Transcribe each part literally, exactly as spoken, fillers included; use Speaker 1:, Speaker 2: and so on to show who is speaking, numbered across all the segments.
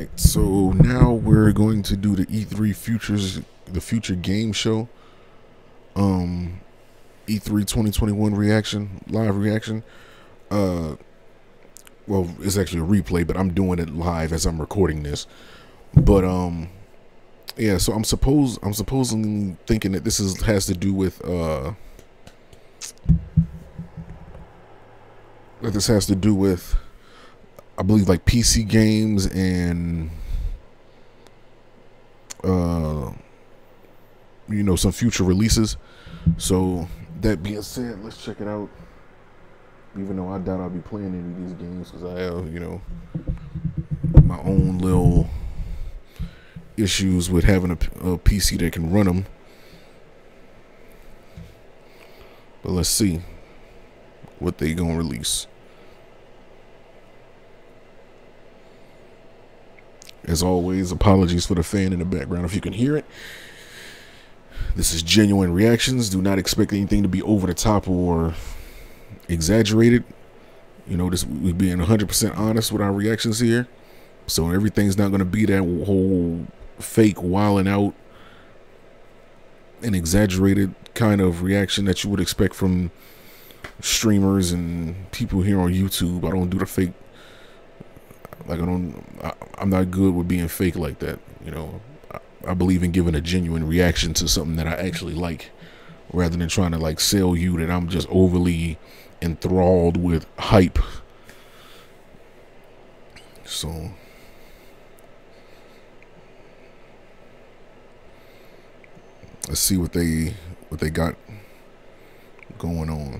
Speaker 1: right, so now we're going to do the E three Futures, the Future Game Show, um, E three twenty twenty-one reaction, live reaction. Uh, well, it's actually a replay, but I'm doing it live as I'm recording this. But um, yeah, so I'm supposed I'm supposedly thinking that this is has to do with uh, that this has to do with, I believe, like P C games and uh, you know, some future releases. So that being said, let's check it out. Even though I doubt I'll be playing any of these games because I have, you know, my own little issues with having a, a P C that can run them. But let's see what they gonna release. As always, apologies for the fan in the background if you can hear it. This is genuine reactions. Do not expect anything to be over the top or exaggerated. You know, this we're being one hundred percent honest with our reactions here. So everything's not going to be that whole fake, wilding out and exaggerated kind of reaction that you would expect from streamers and people here on YouTube. I don't do the fake. Like I don't. I, I'm not good with being fake like that. You know, I, I believe in giving a genuine reaction to something that I actually like, rather than trying to like sell you that I'm just overly enthralled with hype. So let's see what they what they got going on.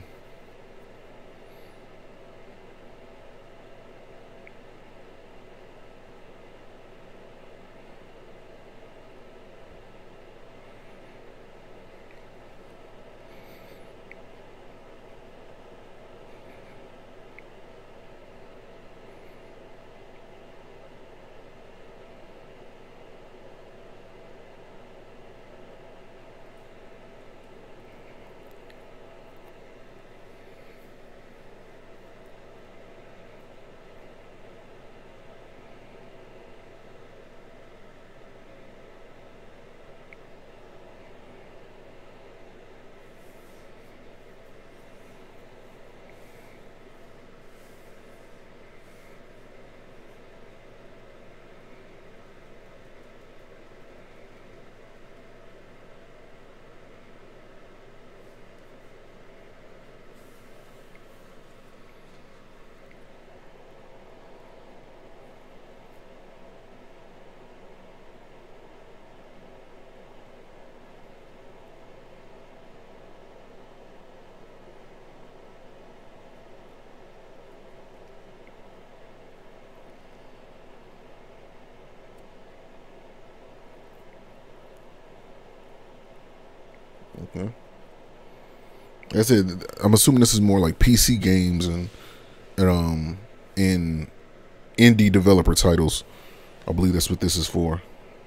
Speaker 1: Okay. That's it. I'm assuming this is more like P C games and, and um in indie developer titles. I believe that's what this is for.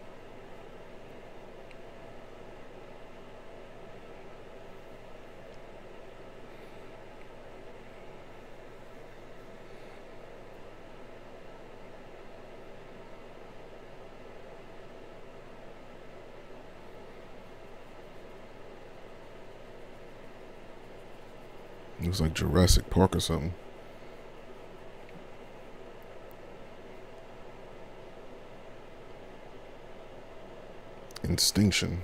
Speaker 1: Looks like Jurassic Park or something. Instinction.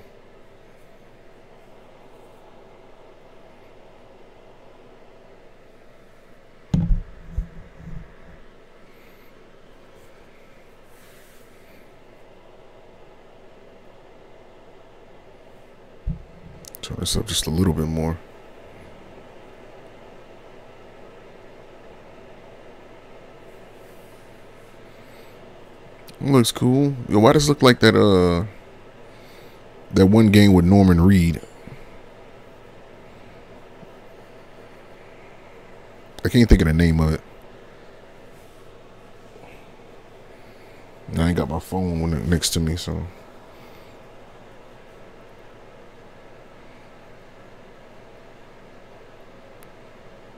Speaker 1: Turn this up just a little bit more. Looks cool. Yo, why does it look like that uh that one game with Norman Reed? I can't think of the name of it. I ain't got my phone next to me, so.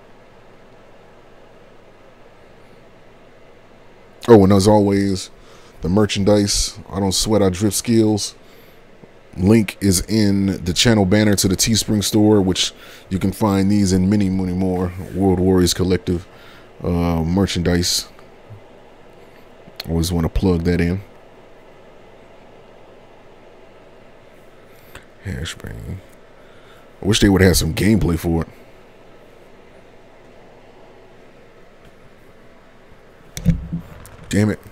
Speaker 1: Oh, and as always, the merchandise. I don't sweat, I drift skills. Link is in the channel banner to the Teespring store, which you can find these and many, many more World Warriors Collective uh, merchandise. Always want to plug that in. Hashbang. I wish they would have some gameplay for it. Damn it.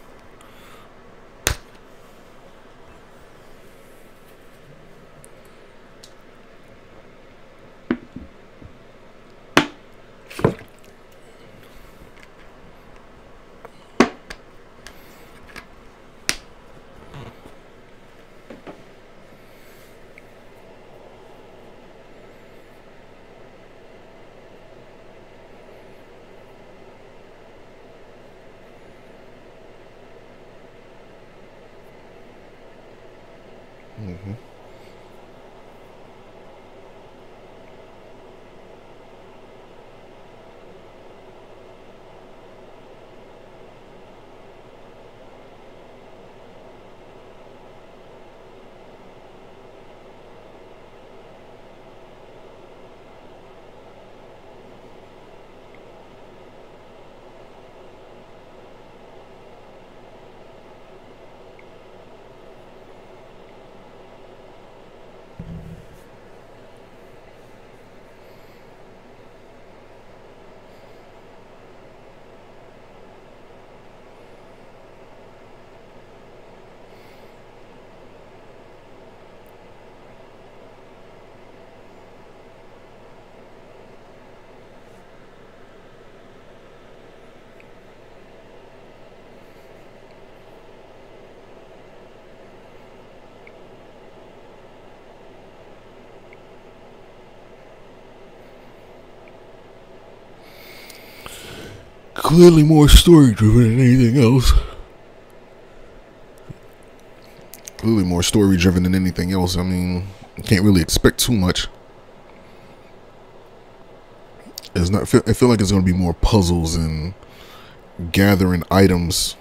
Speaker 1: Mm-hmm. Clearly more story driven than anything else. Clearly more story driven than anything else. I mean, you can't really expect too much. It's not. I feel like it's going to be more puzzles and gathering items.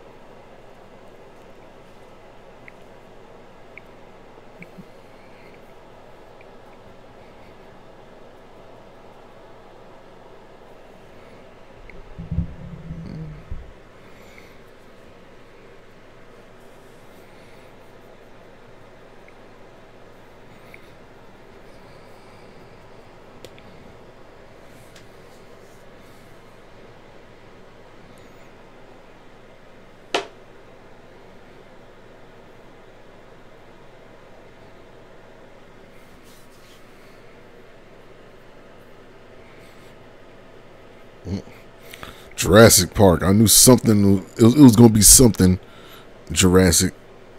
Speaker 1: Jurassic Park. I knew something. It was, it was going to be something Jurassic.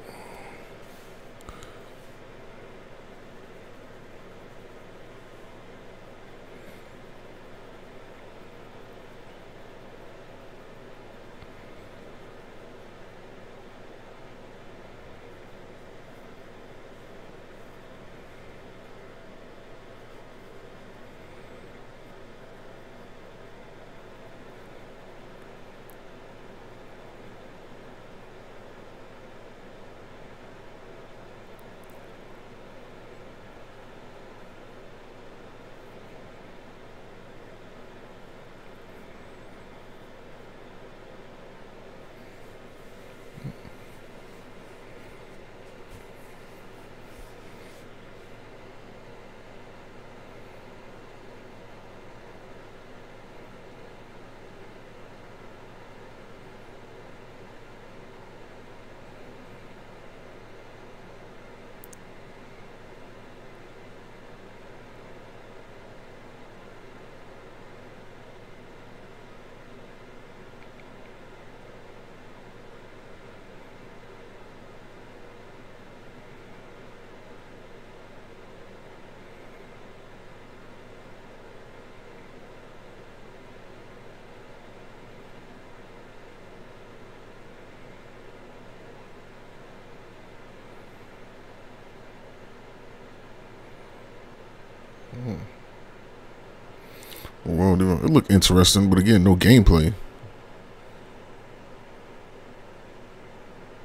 Speaker 1: Well, it looked interesting, but again, no gameplay.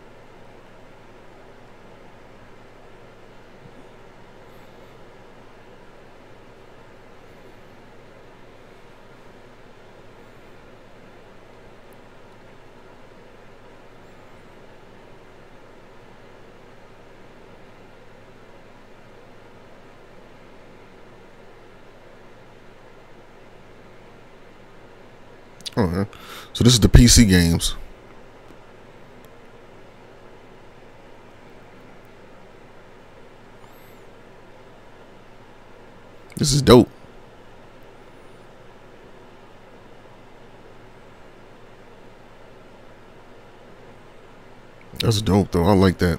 Speaker 1: Okay. So this is the P C games. This is dope. That's dope though. I like that.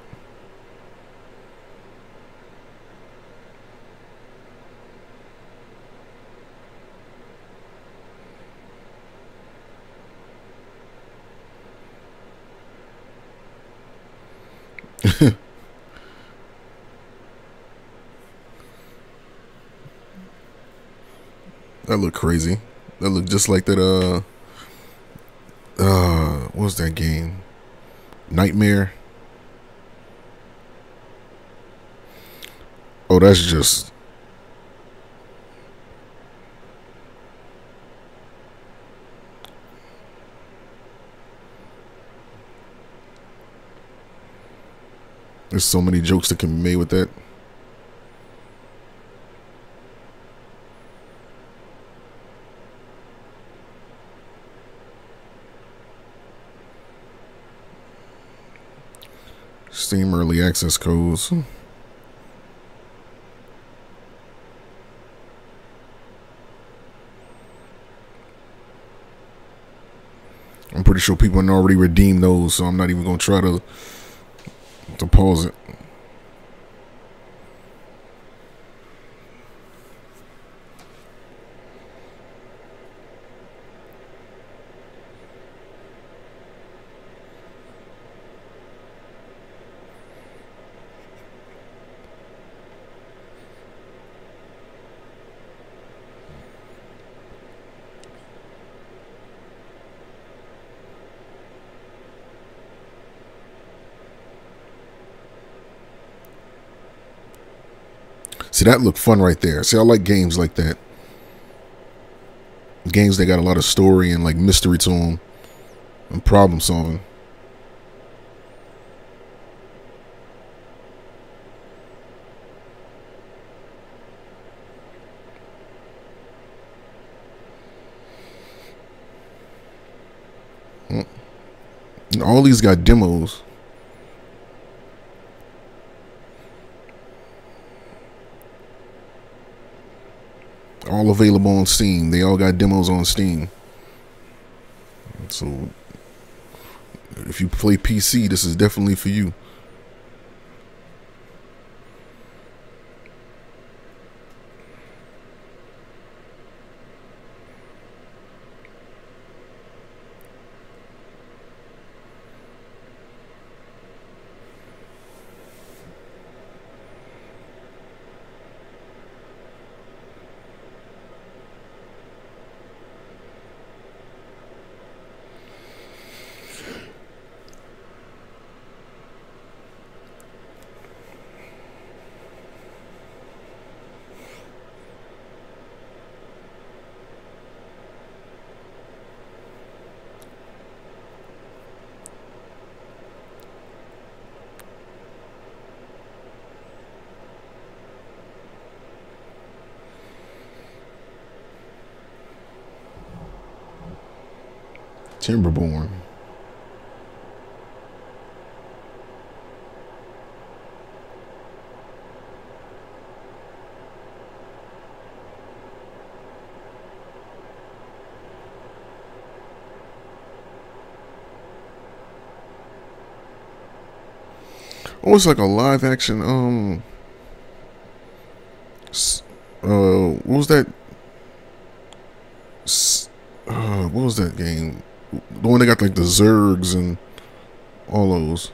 Speaker 1: That look crazy. That look just like that. Uh, uh, what was that game? Nightmare. Oh, that's just. There's so many jokes that can be made with that. Steam early access codes. I'm pretty sure people have already redeemed those, so I'm not even gonna try to to pause it. See, that looked fun right there. See, I like games like that. Games that got a lot of story and like mystery to them and problem solving. And all these got demos. All available on Steam. They all got demos on Steam. So if you play P C, this is definitely for you. Timberborn. Almost like a live action. Um. Uh, what was that? Uh, what was that game? The one that got like the Zergs and all those.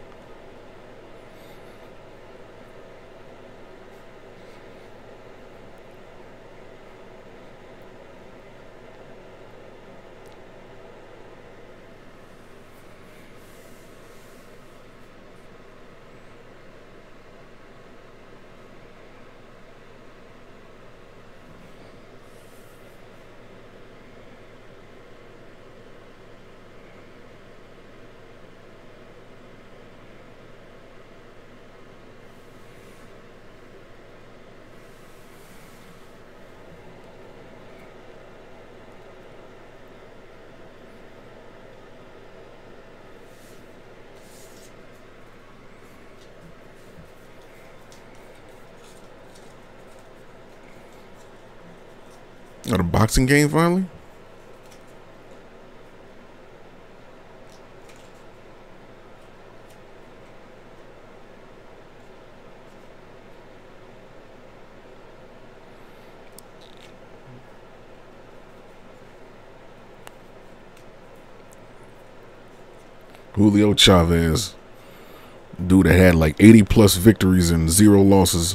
Speaker 1: Not a boxing game finally? Julio Chavez. Dude that had like eighty plus victories and zero losses.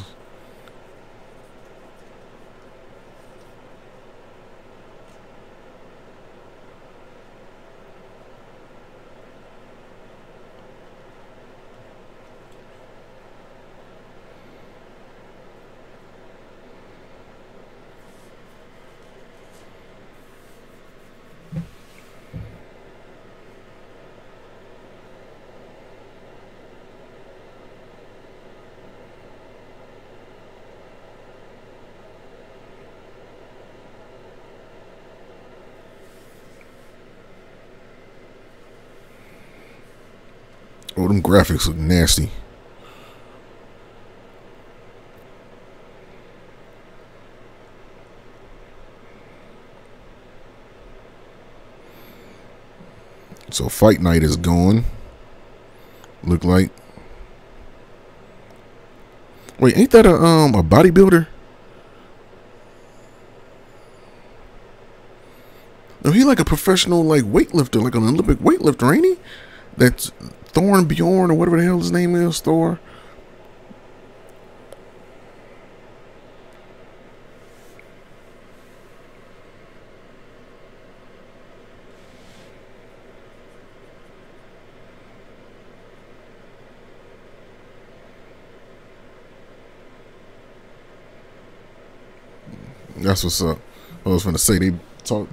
Speaker 1: Oh, them graphics look nasty. So fight night is gone. Look like. Wait, ain't that a um a bodybuilder? No, he like a professional like weightlifter, like an Olympic weightlifter, ain't he? That's Thorn Bjorn or whatever the hell his name is, Thor. That's what's up. I was gonna say they talk.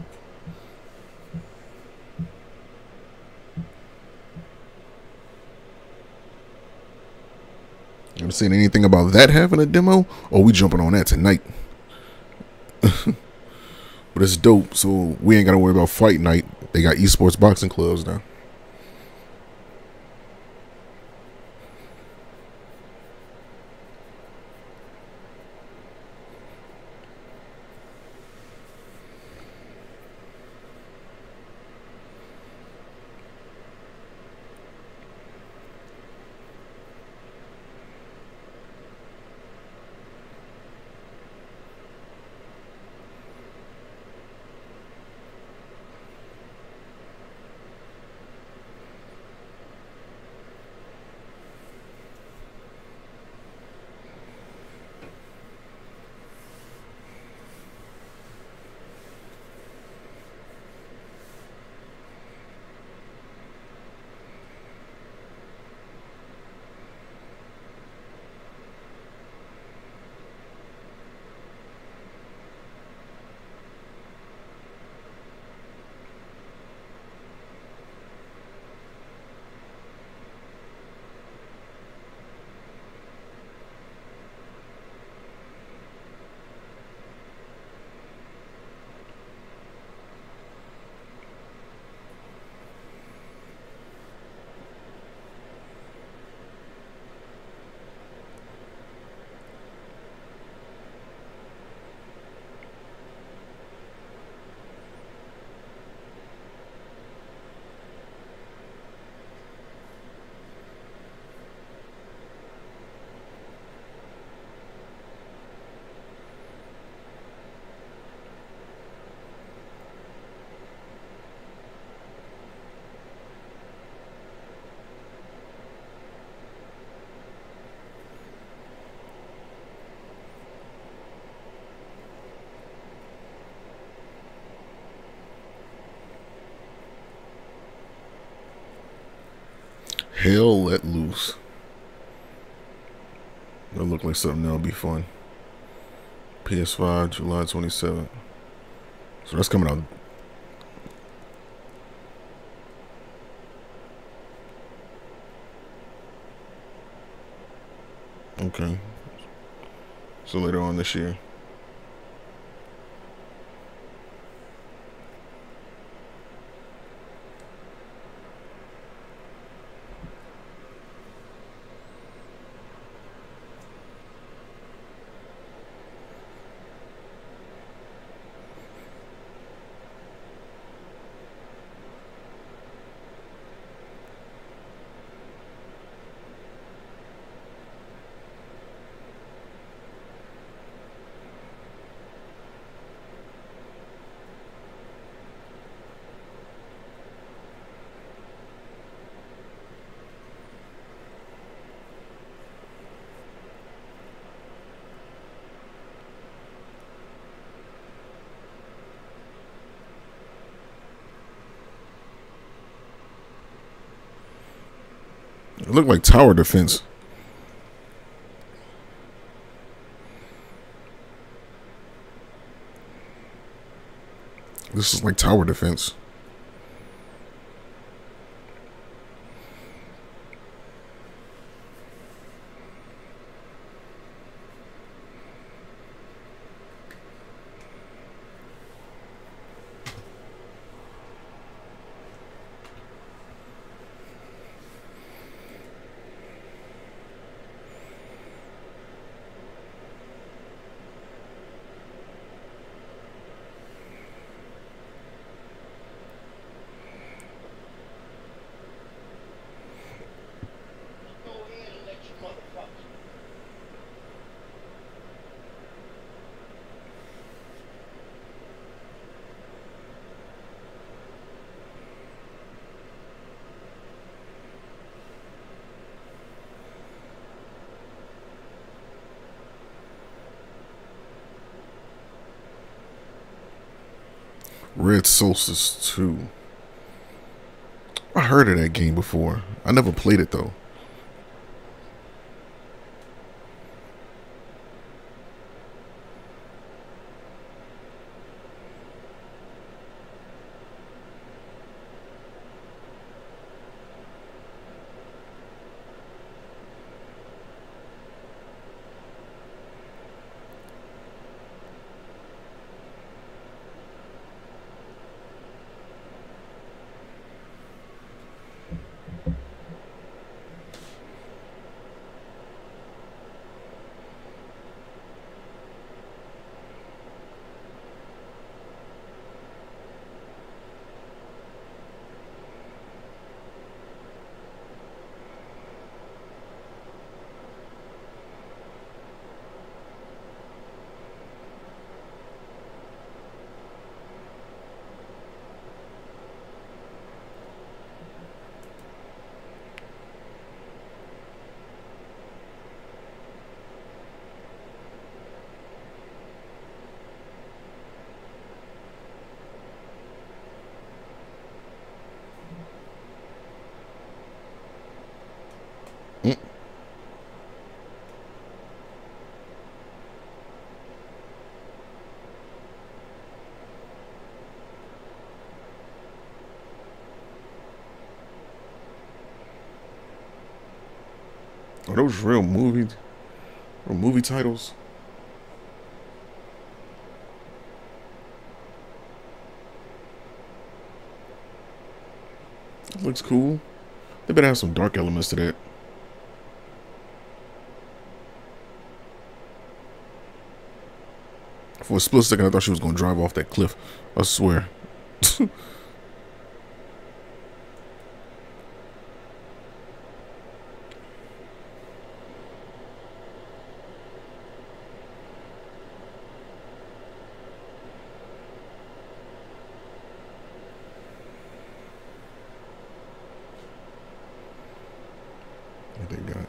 Speaker 1: You saying anything about that having a demo? Or we jumping on that tonight? But it's dope, so we ain't gotta worry about fight night. They got esports boxing clubs now. Hell Let Loose. That look like something that'll be fun. P S five, July twenty-seventh. So that's coming out. Okay. So later on this year. It looked like tower defense. This is like tower defense. Red Solstice two. I heard of that game before. I never played it though. Mm. Are those real movie, real movie titles? It looks cool. They better have some dark elements to that. For a split second, I thought she was going to drive off that cliff. I swear. What they got?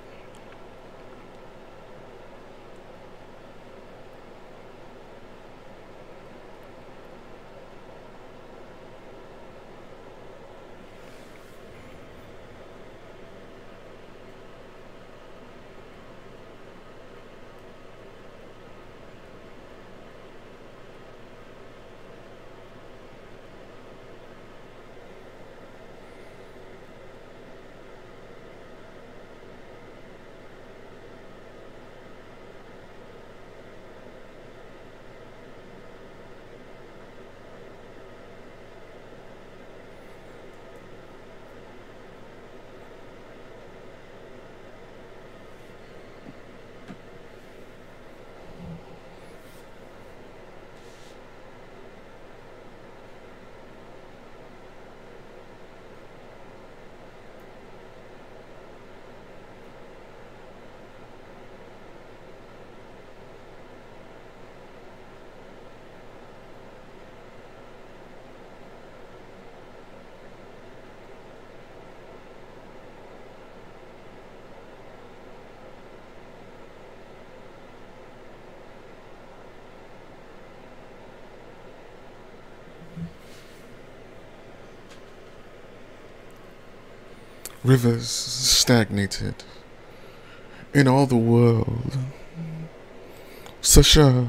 Speaker 1: Rivers stagnated in all the world. Sasha.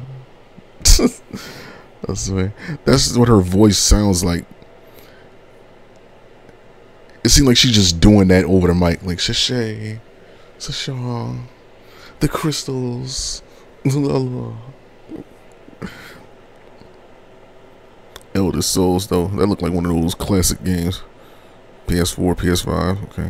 Speaker 1: That's way. That's what her voice sounds like. It seemed like she's just doing that over the mic, like Sashay, Sasha, the crystals. Elder Souls, though, that looked like one of those classic games. P S four, P S five, okay.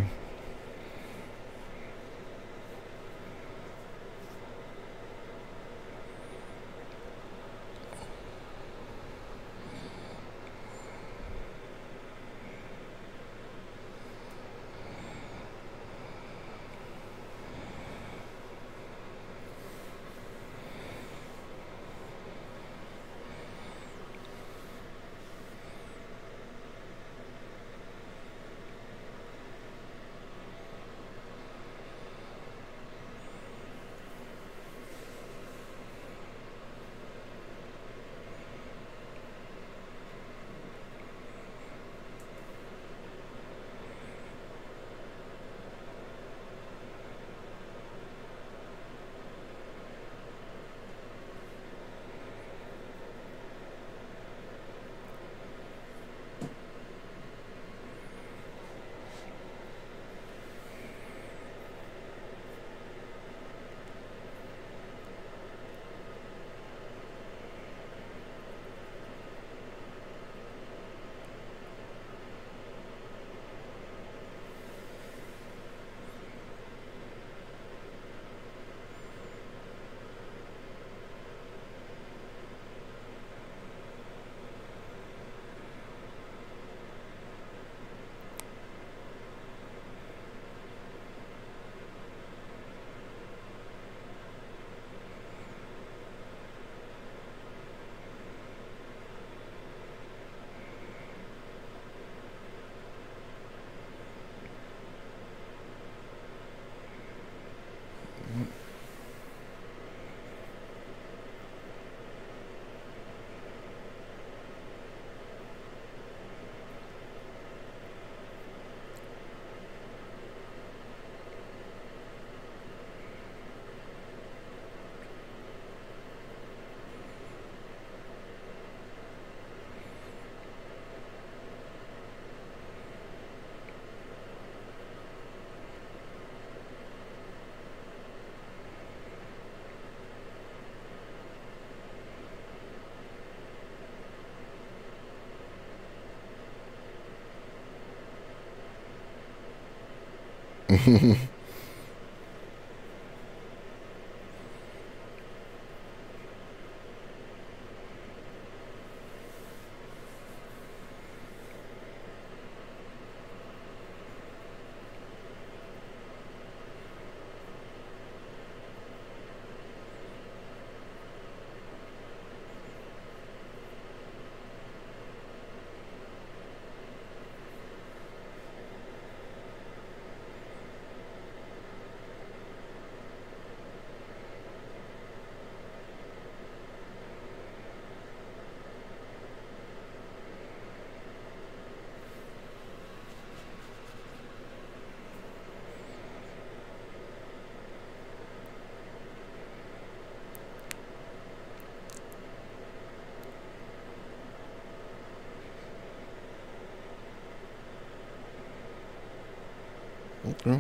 Speaker 1: Okay.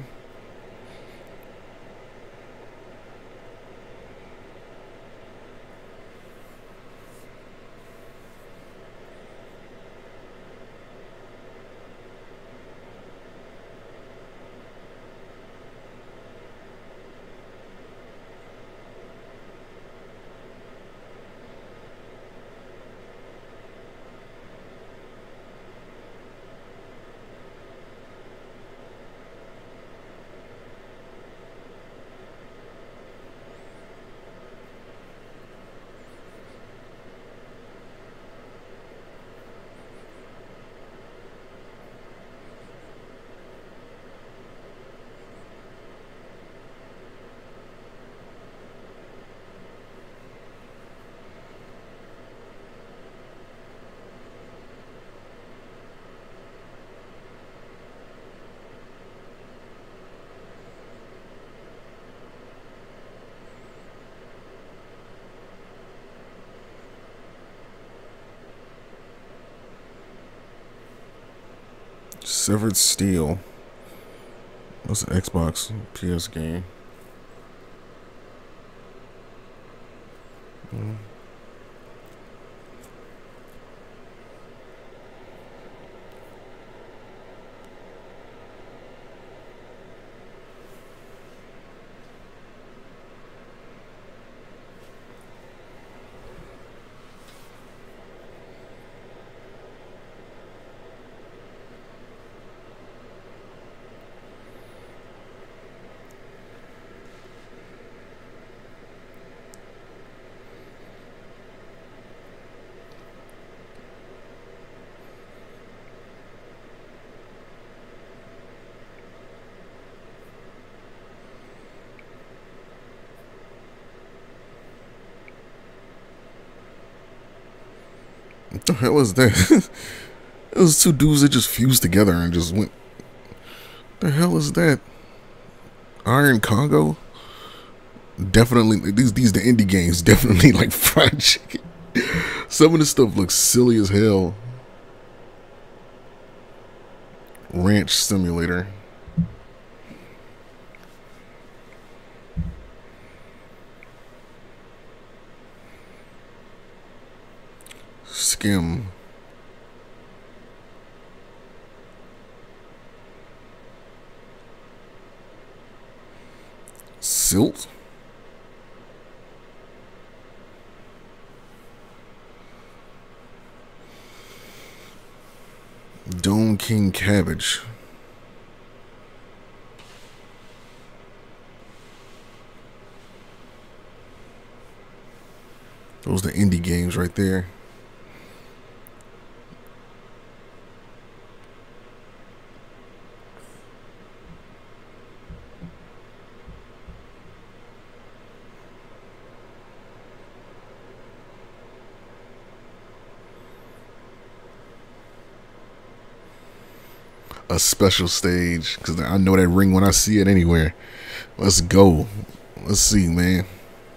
Speaker 1: Severed Steel. What's an Xbox P S game? Mm. What the hell is that? It was two dudes that just fused together and just went. The hell is that? Iron Congo? Definitely, these these the indie games definitely like fried chicken. Some of this stuff looks silly as hell. Ranch Simulator. Skim. Silt. Dome King Cabbage. Those are the indie games right there. A special stage, because I know that ring when I see it anywhere. Let's go. Let's see, man.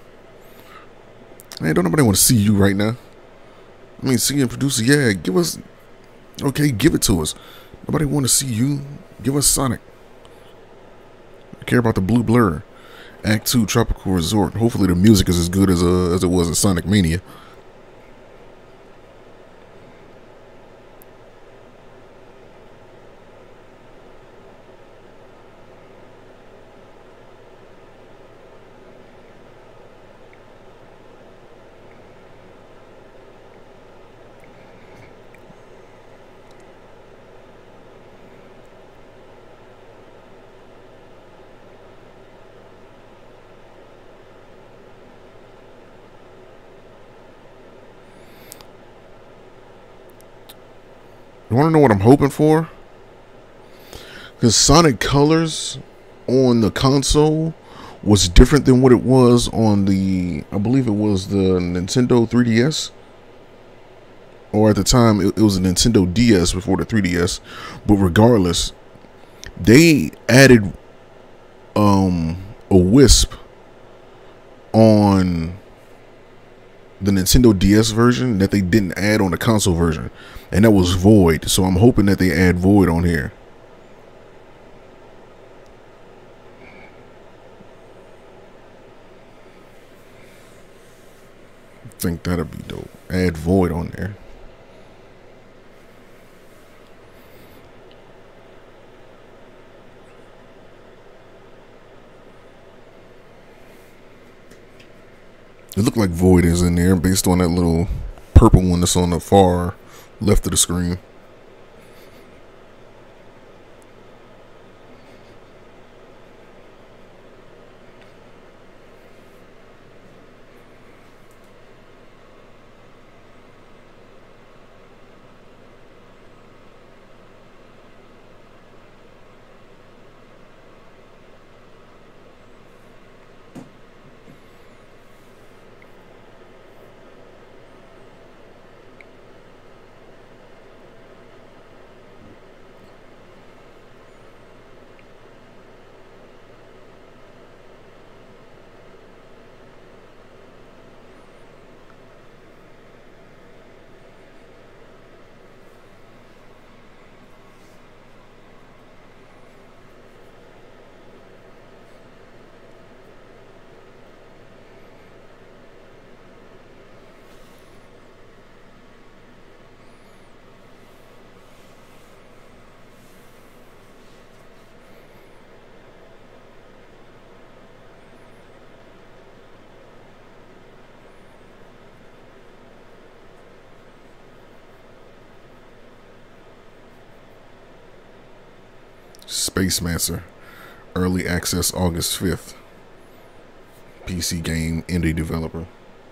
Speaker 1: Man, don't nobody want to see you right now. I mean, senior producer, yeah, give us. Okay, give it to us. Nobody want to see you. Give us Sonic. I care about the Blue Blur. Act two Tropical Resort. Hopefully the music is as good as uh, as it was in Sonic Mania. You want to know what I'm hoping for? Because Sonic Colors on the console was different than what it was on the, I believe it was the Nintendo three D S. Or at the time, it, it was a Nintendo D S before the three D S. But regardless, they added um, a wisp on the Nintendo D S version that they didn't add on the console version. And that was Void. So I'm hoping that they add Void on here. I think that'd be dope. Add Void on there. It looked like Void is in there based on that little purple one that's on the far left of the screen. Spacemancer. Early access August fifth. P C game, indie developer.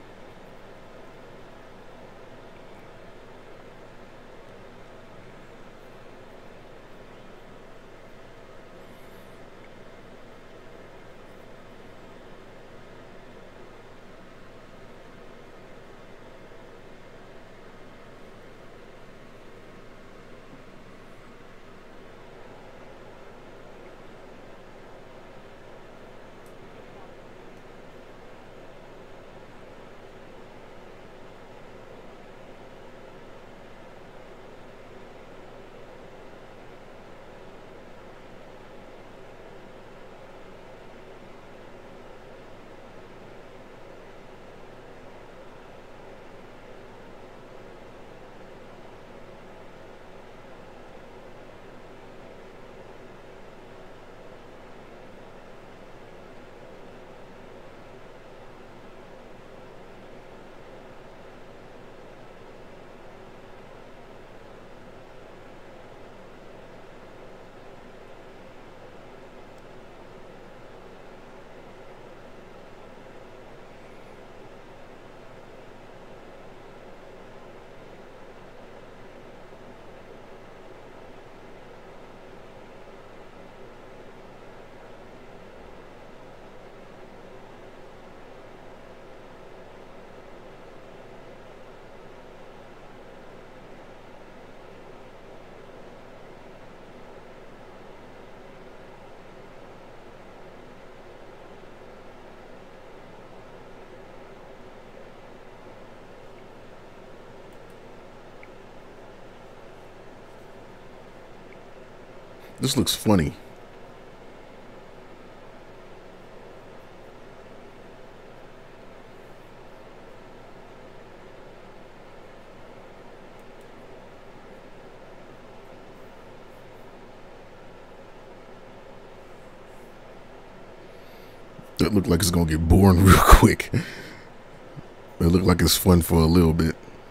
Speaker 1: This looks funny. That look like it's gonna get boring real quick. It look like it's fun for a little bit.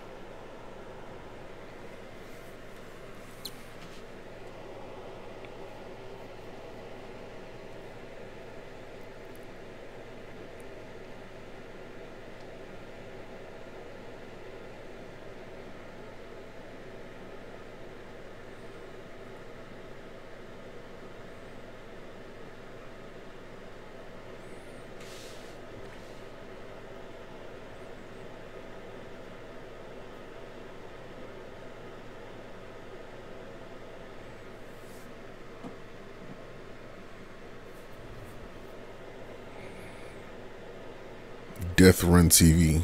Speaker 1: Death Run T V.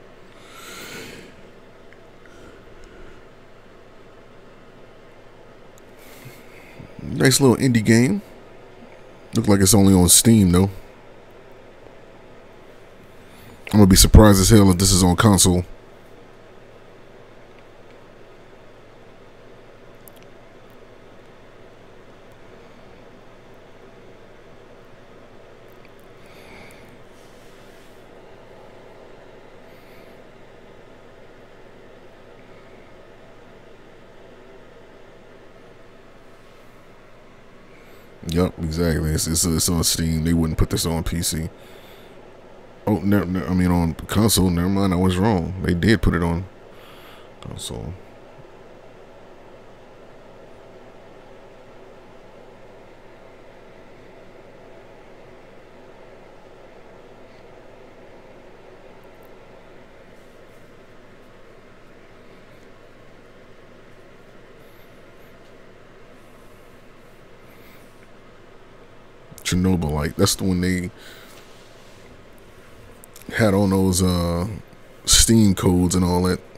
Speaker 1: Nice little indie game. Look like it's only on Steam though. I'm gonna be surprised as hell if this is on console. Yep, exactly. It's, it's, it's on Steam. They wouldn't put this on P C. Oh, ne ne I mean on console. Never mind, I was wrong. They did put it on console. Chernobylite. That's the one they had on those uh, Steam codes and all that.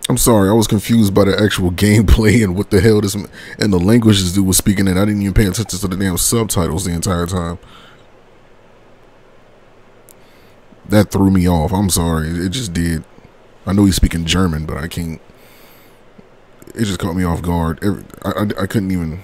Speaker 1: I'm sorry, I was confused by the actual gameplay and what the hell this and the language this dude was speaking in. I didn't even pay attention to the damn subtitles the entire time. That threw me off. I'm sorry, it just did. I know he's speaking German, but I can't. It just caught me off guard. Every, I, I I couldn't even.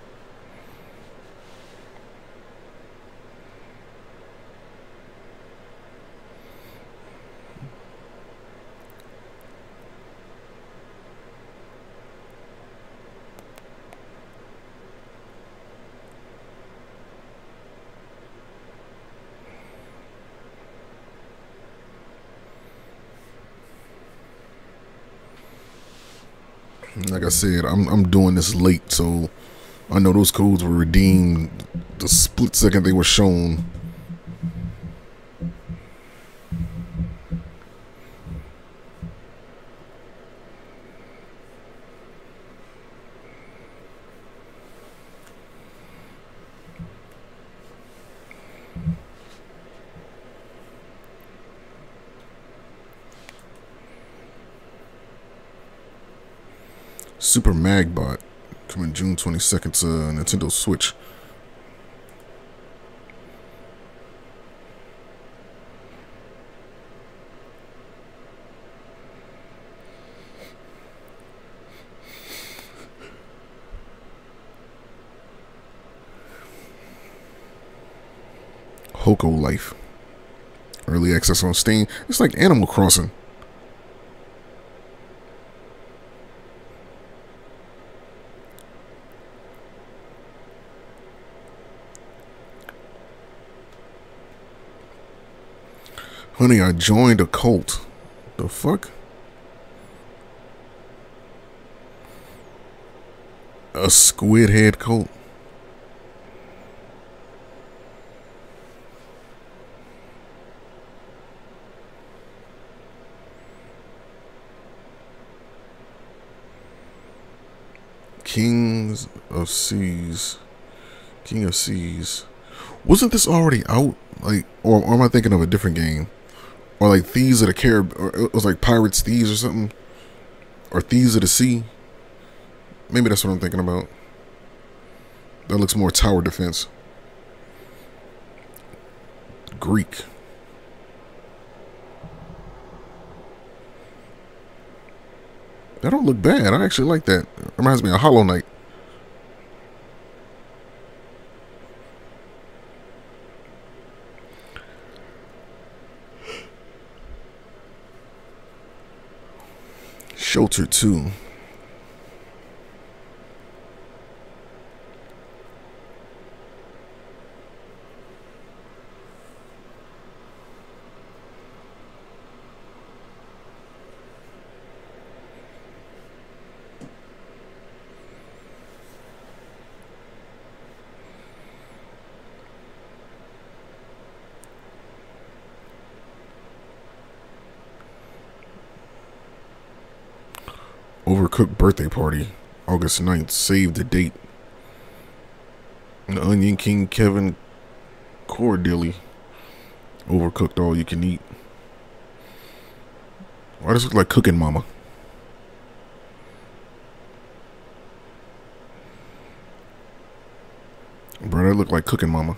Speaker 1: Like I said, I'm I'm doing this late, so I know those codes were redeemed the split second they were shown. Super Magbot coming June twenty-second to Nintendo Switch. Hoko Life. Early access on Steam. It's like Animal Crossing. Honey, I joined a cult. The fuck? A squid head cult? Kings of Seas. King of Seas. Wasn't this already out? Like, or, or am I thinking of a different game? Or like Thieves of the Carib, or it was like Pirates, Thieves or something, or Thieves of the Sea. Maybe that's what I'm thinking about. That looks more tower defense. Greek. That don't look bad. I actually like that. It reminds me of Hollow Knight. Shelter two. Overcooked birthday party, August ninth. Save the date. The Onion King Kevin Cordelli. Overcooked all you can eat. Why does it look like Cooking Mama? Bro, that look like Cooking Mama.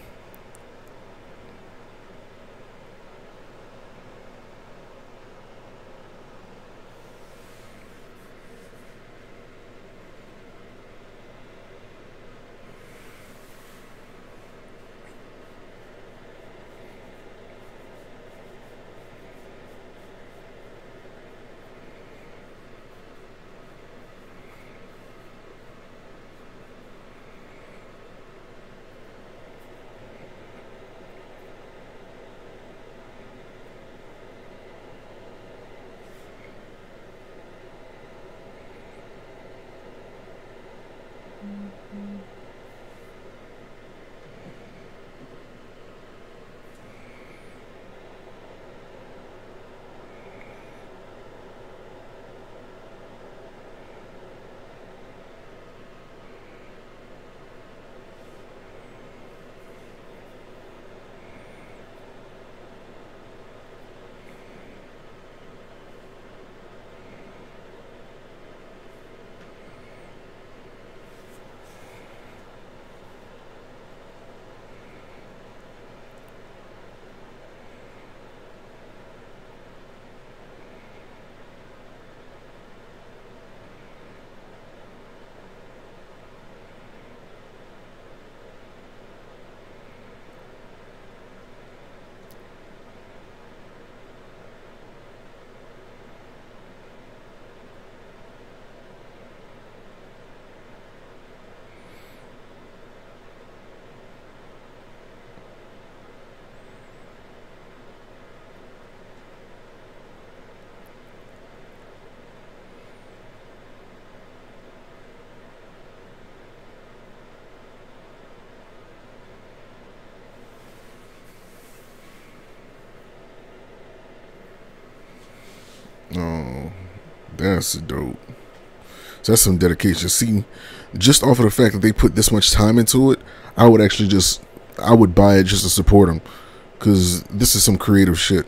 Speaker 1: That's dope. So that's some dedication. See, just off of the fact that they put this much time into it, I would actually just, I would buy it just to support them. Because this is some creative shit.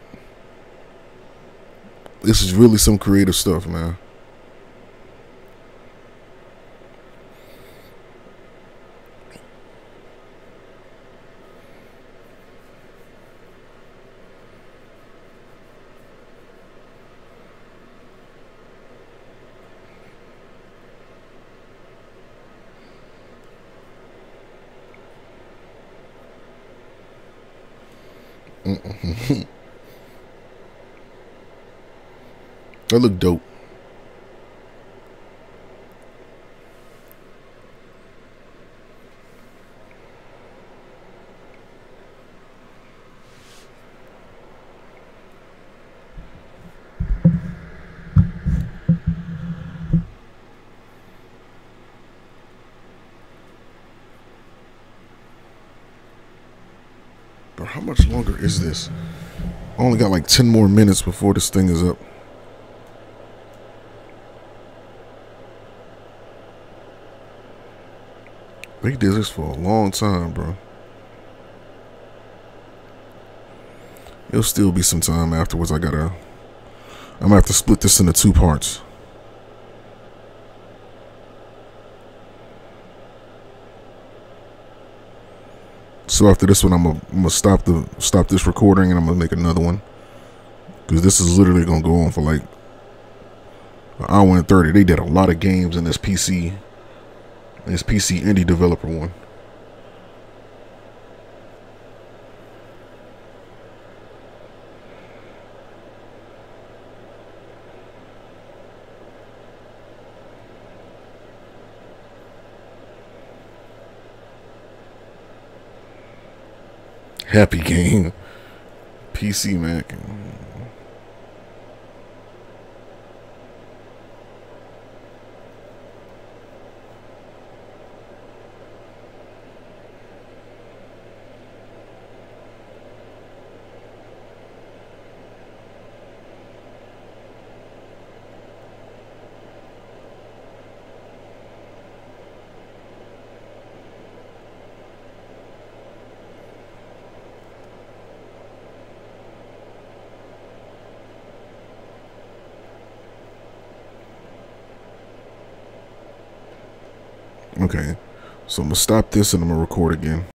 Speaker 1: This is really some creative stuff, man. Mm-mm. That look dope. But how much longer is this? I only got like ten more minutes before this thing is up. They did this for a long time, bro. It'll still be some time afterwards. I gotta, I'm gonna have to split this into two parts. So after this one, I'm gonna, I'm gonna stop the stop this recording, and I'm gonna make another one, because this is literally gonna go on for like an hour and thirty. They did a lot of games in this P C, this P C indie developer one. Happy game. P C Mac. Okay, so I'm gonna stop this and I'm gonna record again.